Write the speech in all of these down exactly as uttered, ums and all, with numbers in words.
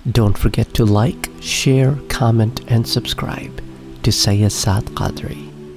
Don't forget to like, share, comment and subscribe to Sayyid Saad Qadri.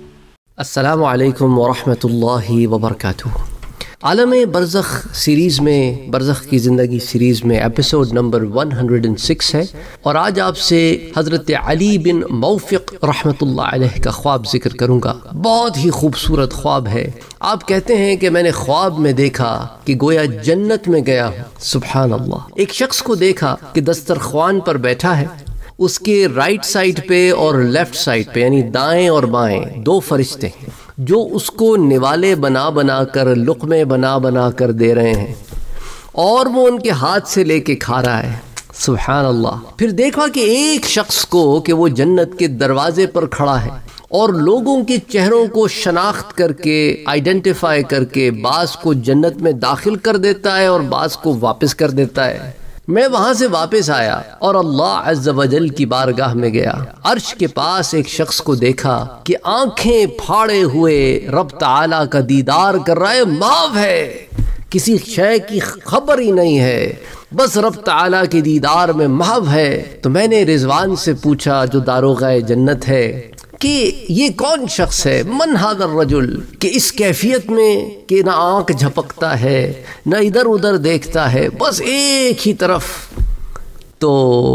السلام علیکم ورحمۃ اللہ وبرکاتہ۔ عالم برزخ سیریز میں، برزخ کی زندگی سیریز میں ایپیسوڈ نمبر ایک سو چھ ہے، اور آج آپ سے حضرت علی بن موفق رحمۃ اللہ علیہ کا خواب ذکر کروں گا۔ بہت ہی خوبصورت خواب ہے۔ آپ کہتے ہیں کہ میں نے خواب میں دیکھا کہ گویا جنت میں گیا ہوں۔ سبحان اللہ۔ ایک شخص کو دیکھا کہ دسترخوان پر بیٹھا ہے، اس کے رائٹ سائڈ پہ اور لیفٹ سائڈ پہ یعنی دائیں اور بائیں دو فرشتے ہیں جو اس کو نوالے بنا بنا کر، لقمے بنا بنا کر دے رہے ہیں، اور وہ ان کے ہاتھ سے لے کے کھا رہا ہے۔ سبحان اللہ۔ پھر دیکھا کہ ایک شخص کو کہ وہ جنت کے دروازے پر کھڑا ہے اور لوگوں کے چہروں کو شناخت کر کے، آئیڈینٹیفائی کر کے، بعض کو جنت میں داخل کر دیتا ہے اور بعض کو واپس کر دیتا ہے۔ میں وہاں سے واپس آیا اور اللہ عز و جل کی بارگاہ میں گیا۔ عرش کے پاس ایک شخص کو دیکھا کہ آنکھیں پھاڑے ہوئے رب تعالیٰ کا دیدار کر رہا ہے، محو ہے، کسی شے کی خبر ہی نہیں ہے، بس رب تعالیٰ کے دیدار میں محو ہے۔ تو میں نے رضوان سے پوچھا جو داروغہ جنت ہے کہ یہ کون شخص ہے، من ھذا الرجل، کہ اس کیفیت میں کہ نہ آنکھ جھپکتا ہے نہ ادھر ادھر دیکھتا ہے، بس ایک ہی طرف۔ تو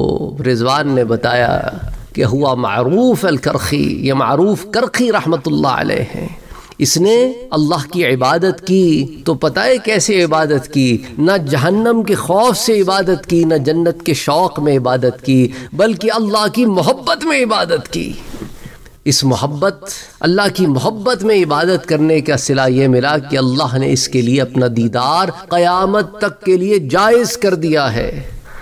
رضوان نے بتایا کہ ہوا معروف الکرخی، یہ معروف کرخی رحمت اللہ علیہ ہیں۔ اس نے اللہ کی عبادت کی تو پتہ ہے کیسے عبادت کی، نہ جہنم کے خوف سے عبادت کی، نہ جنت کے شوق میں عبادت کی، بلکہ اللہ کی محبت میں عبادت کی۔ اس محبت، اللہ کی محبت میں عبادت کرنے کا صلہ یہ ملا کہ اللہ نے اس کے لیے اپنا دیدار قیامت تک کے لیے جائز کر دیا ہے۔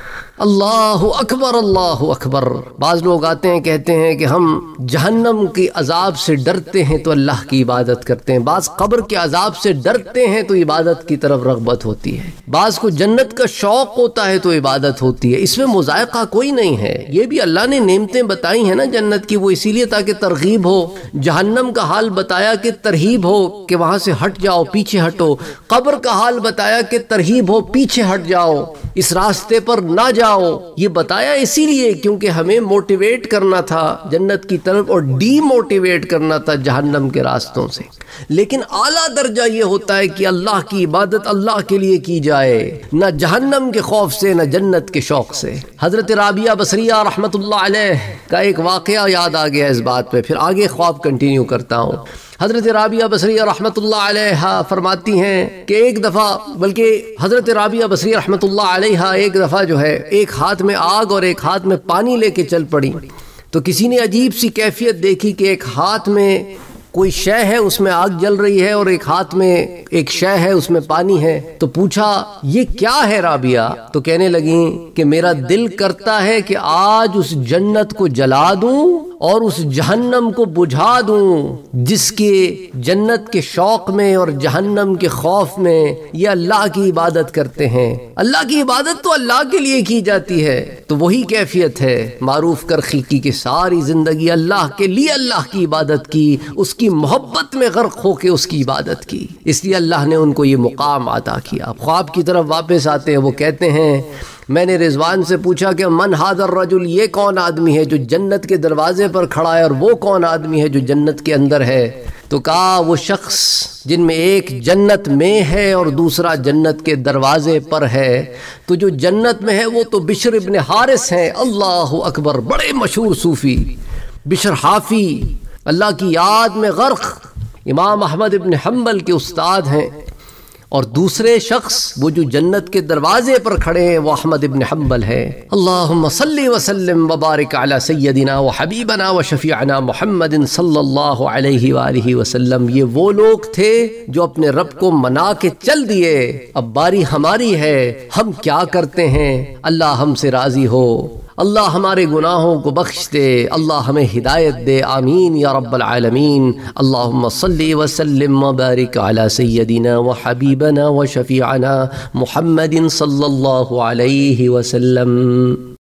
اللہ اکبر، اللہ اکبر۔ بعض لوگ آتے ہیں کہتے ہیں کہ ہم جہنم کے عذاب سے ڈرتے ہیں تو اللہ کی عبادت کرتے ہیں، بعض قبر کے عذاب سے ڈرتے ہیں تو عبادت کی طرف رغبت ہوتی ہے، بعض کو جنت کا شوق ہوتا ہے تو عبادت ہوتی ہے۔ اس میں مذائقہ کوئی نہیں ہے، یہ بھی اللہ نے نعمتیں بتائی ہیں نا جنت کی، وہ اسی لیے تاکہ ترغیب ہو۔ جہنم کا حال بتایا کہ ترہیب ہو کہ وہاں سے ہٹ جاؤ، پیچھے ہٹو۔ قبر کا حال بتایا کہ ترہیب ہو، پیچھے ہٹ جاؤ، اس راستے پر نہ جاؤ۔ یہ بتایا اسی لیے کیونکہ ہمیں موٹیویٹ کرنا تھا جنت کی طرف اور ڈی موٹیویٹ کرنا تھا جہنم کے راستوں سے۔ لیکن اعلیٰ درجہ یہ ہوتا ہے کہ اللہ کی عبادت اللہ کے لیے کی جائے، نہ جہنم کے خوف سے نہ جنت کے شوق سے۔ حضرت رابعہ بصریہ رحمت اللہ علیہ کا ایک واقعہ یاد آ گیا اس بات پہ، پھر آگے خواب کنٹینیو کرتا ہوں۔ حضرت رابعہ بصریہ رحمت اللہ علیہ فرماتی ہیں کہ ایک دفعہ، بلکہ حضرت رابعہ بصریہ رحمت اللہ علیہ ایک دفعہ جو ہے ایک ہاتھ میں آگ اور ایک ہاتھ میں پانی لے کے چل پڑی۔ تو کسی نے عجیب سی کیفیت دیکھی کہ ایک ہاتھ میں کوئی شے ہے اس میں آگ جل رہی ہے اور ایک ہاتھ میں ایک شے ہے اس میں پانی ہے۔ تو پوچھا یہ کیا ہے رابعہ؟ تو کہنے لگیں کہ میرا دل کرتا ہے کہ آج اس جنت کو جلا دوں اور اس جہنم کو بجھا دوں جس کے جنت کے شوق میں اور جہنم کے خوف میں یہ اللہ کی عبادت کرتے ہیں۔ اللہ کی عبادت تو اللہ کے لیے کی جاتی ہے، تو وہی کیفیت ہے معروف کرخی کی کہ ساری زندگی اللہ کے لیے اللہ کی عبادت کی، اس کی محبت میں غرق ہو کے اس کی عبادت کی، اس لیے اللہ نے ان کو یہ مقام عطا کیا۔ خواب کی طرف واپس آتے ہیں، وہ کہتے ہیں میں نے رضوان سے پوچھا کہ من ھذا الرجل، یہ کون آدمی ہے جو جنت کے دروازے پر کھڑا ہے، اور وہ کون آدمی ہے جو جنت کے اندر ہے؟ تو کہا وہ شخص جن میں ایک جنت میں ہے اور دوسرا جنت کے دروازے پر ہے۔ تو جو جنت میں ہے وہ تو بشر ابن حارث ہیں۔ اللہ اکبر، بڑے مشہور صوفی، بشر حافی، اللہ کی یاد میں غرق، امام احمد ابن حنبل کے استاد ہیں۔ اور دوسرے شخص وہ جو جنت کے دروازے پر کھڑے ہیں وہ احمد ابن حنبل ہے۔ اللہم صلی وسلم وبارک علی سیدنا و حبیبنا و شفیعنا محمد صلی اللہ علیہ وآلہ وسلم۔ یہ وہ لوگ تھے جو اپنے رب کو منا کے چل دیے، اب باری ہماری ہے، ہم کیا کرتے ہیں، اللہ ہم سے راضی ہو، اللہ ہمارے گناہوں کو بخش دے، اللہ ہمیں ہدایت دے، آمین یا رب العالمین۔ اللہم صلی وسلم وبارک علی سیدنا و حبیبنا و شفیعنا محمد صلی اللہ علیہ وسلم۔